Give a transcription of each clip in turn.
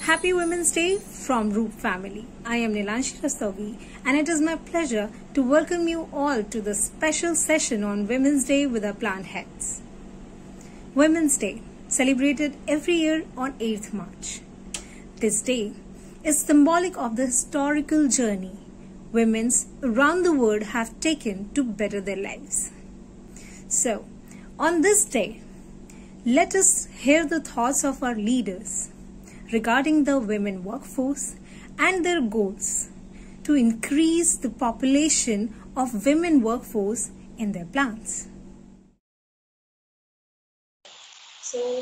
Happy Women's Day from Roop family. I am Nilanshi Rastogi and it is my pleasure to welcome you all to the special session on Women's Day with our plant heads. Women's Day, celebrated every year on 8th March. This day is symbolic of the historical journey women around the world have taken to better their lives. So, on this day, let us hear the thoughts of our leaders regarding the women workforce and their goals to increase the population of women workforce in their plants. So,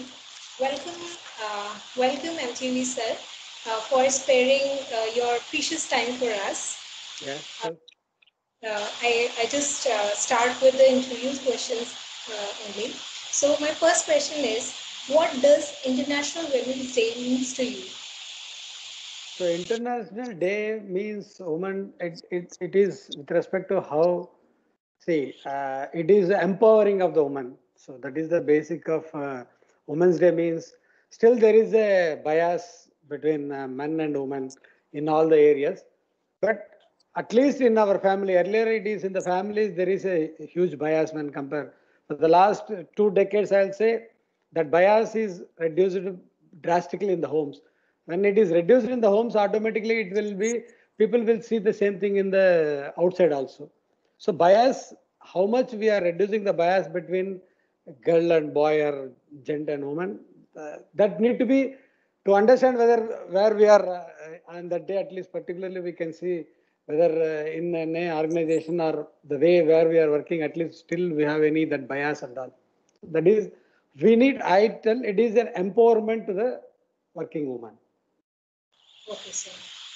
welcome MTV sir for sparing your precious time for us. Yeah. Sure. I just start with the interview questions only. So my first question is, what does International Women's Day means to you? So International Day means woman. It is with respect to how, see, it is empowering of the woman. So that is the basic of Women's Day means. Still there is a bias between men and women in all the areas, but at least in our family, earlier it is in the families there is a huge bias when compared. For the last 2 decades, I'll say that bias is reduced drastically in the homes. When it is reduced in the homes, automatically it will be, people will see the same thing in the outside also. So bias, how much we are reducing the bias between girl and boy or gent and woman, that need to be, to understand whether where we are on that day, at least particularly we can see whether in an organization or the way where we are working, at least still we have any that bias and all. That is, we need, I tell, it is an empowerment to the working woman. Okay, sir.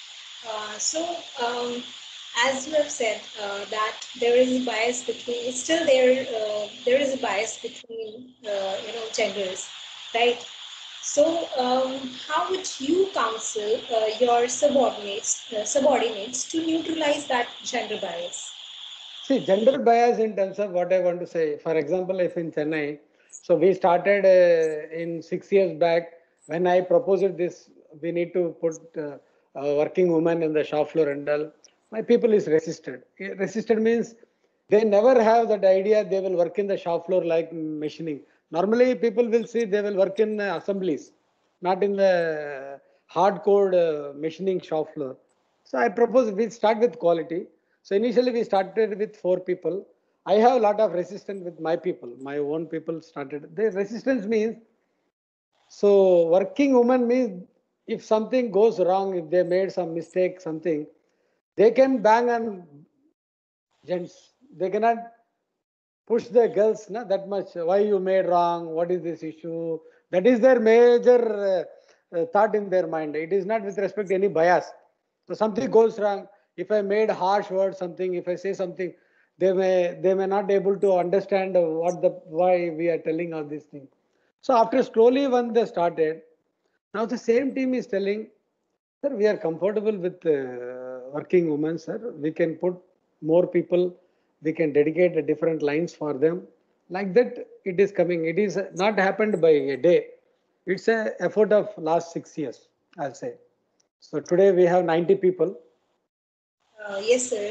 As you have said, that there is a bias between, still there is a bias between, genders, right? So, how would you counsel your subordinates to neutralize that gender bias? See, gender bias in terms of what I want to say. For example, if in Chennai, so we started in 6 years back when I proposed this, we need to put working women in the shop floor and all. My people is resisted. Resisted means they never have that idea they will work in the shop floor like machining. Normally, people will see they will work in assemblies, not in the hardcore machining shop floor. So I propose we start with quality. So initially we started with 4 people. I have a lot of resistance with my people. My own people started. The resistance means, so working woman means if something goes wrong, if they made some mistake, something, they can bang on gents. They cannot push the girls that much. Why you made wrong? What is this issue? That is their major thought in their mind. It is not with respect to any bias. So something goes wrong. If I made harsh words, something, if I say something, they may not able to understand why we are telling all these things. So after slowly when they started, now the same team is telling, sir, we are comfortable with working women, sir. We can put more people, we can dedicate different lines for them. Like that, it is coming. It is not happened by a day. It's a effort of last 6 years, I'll say. So today we have 90 people. Yes, sir.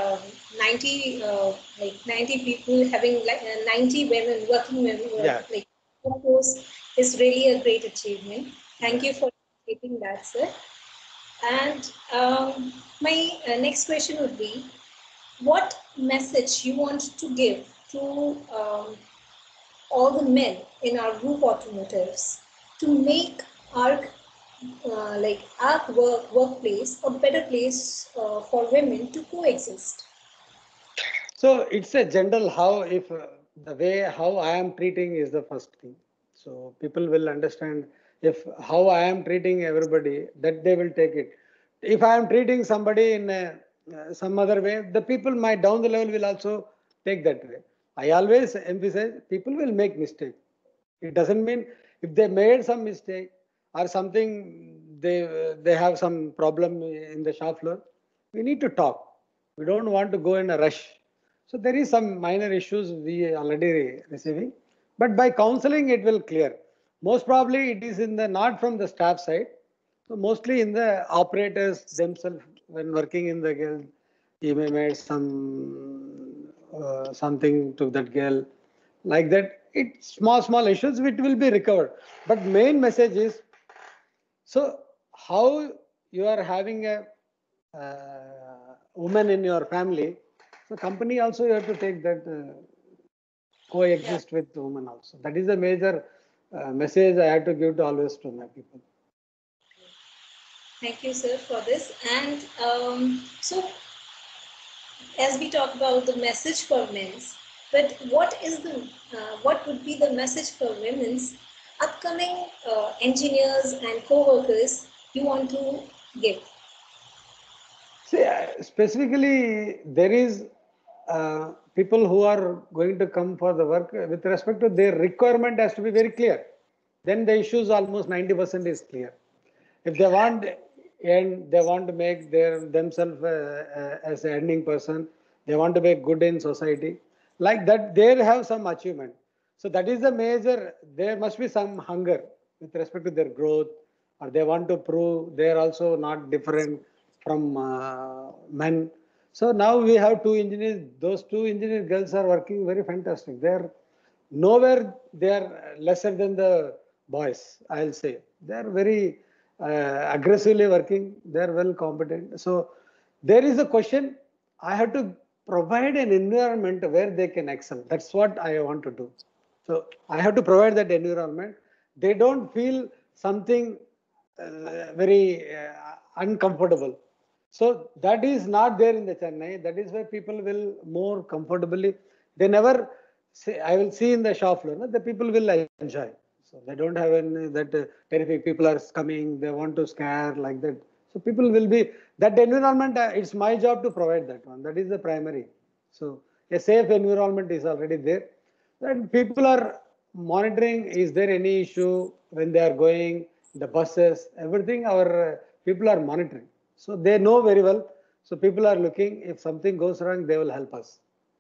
90 people having 90 women, working women, like workforce is really a great achievement. Thank you for stating that, sir. And my next question would be, what message you want to give to all the men in our group automotives to make our workplace a better place for women to coexist? So it's a general how, if the way how I am treating is the first thing. So people will understand if how I am treating everybody, that they will take it. If I am treating somebody in some other way, the people might down the level will also take that way. I always emphasize people will make mistake. It doesn't mean if they made some mistake or something, they have some problem in the shop floor, we need to talk. We don't want to go in a rush. So there is some minor issues we already receiving, but by counseling it will clear. Most probably it is in the not from the staff side, So mostly in the operators themselves, when working in the guild, he may made something to that girl, like that. It small issues which will be recovered. But main message is, so how you are having a woman in your family, so company also you have to take that coexist with women also. That is a major message I have to give to always to my people. Thank you, sir, for this. And so, as we talk about the message for men's, but what would be the message for women's upcoming engineers and co-workers you want to give? See, specifically, there is people who are going to come for the work with respect to their requirement has to be very clear. Then the issues almost 90% is clear. If they want and they want to make themselves as an earning person, they want to make good in society, like that they have some achievement. So that is the major. There must be some hunger with respect to their growth, or they want to prove they are also not different from men. So now we have two engineers. Those two engineer girls are working very fantastic. They are nowhere they are lesser than the boys. I'll say they are very aggressively working. They are well competent. So there is a question. I have to provide an environment where they can excel. That's what I want to do. So I have to provide that environment. They don't feel something very uncomfortable. So that is not there in the Chennai. That is why people will more comfortably. They never say, I will see in the shop floor, no? The people will enjoy. So they don't have any that terrific people are coming, they want to scare like that. So people will be, that environment, it's my job to provide that one. That is the primary. So a safe environment is already there. And people are monitoring, is there any issue when they are going, the buses, everything our people are monitoring. So they know very well. So people are looking, if something goes wrong, they will help us.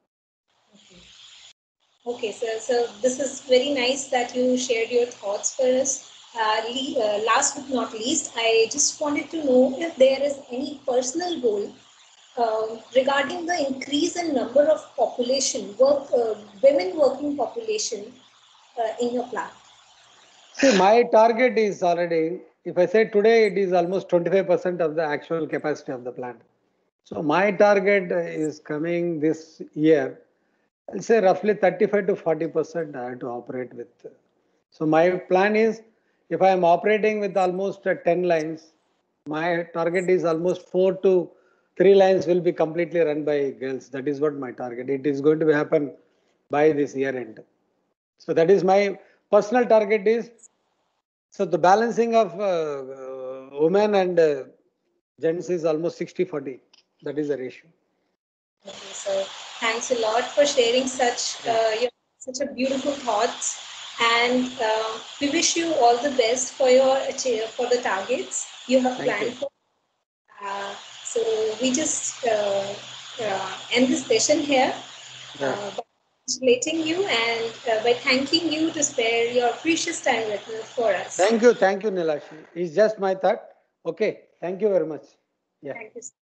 Okay, sir. So this is very nice that you shared your thoughts for us. Last but not least, I just wanted to know if there is any personal goal regarding the increase in number of women working population in your plan. See, my target is already, if I say today, it is almost 25% of the actual capacity of the plant. So my target is coming this year. I'll say roughly 35 to 40% I have to operate with. So my plan is, if I am operating with almost 10 lines, my target is almost 4 to 3 lines will be completely run by girls. That is what my target. It is going to happen by this year end. So that is my personal target is, so the balancing of women and gents is almost 60-40. That is the ratio. Okay, so thanks a lot for sharing such a beautiful thoughts, and we wish you all the best for the targets you have planned for. So we just end this session here by congratulating you and by thanking you to spare your precious time for us. Thank you, Nilashi. It's just my thought. Okay, thank you very much. Yeah. Thank you.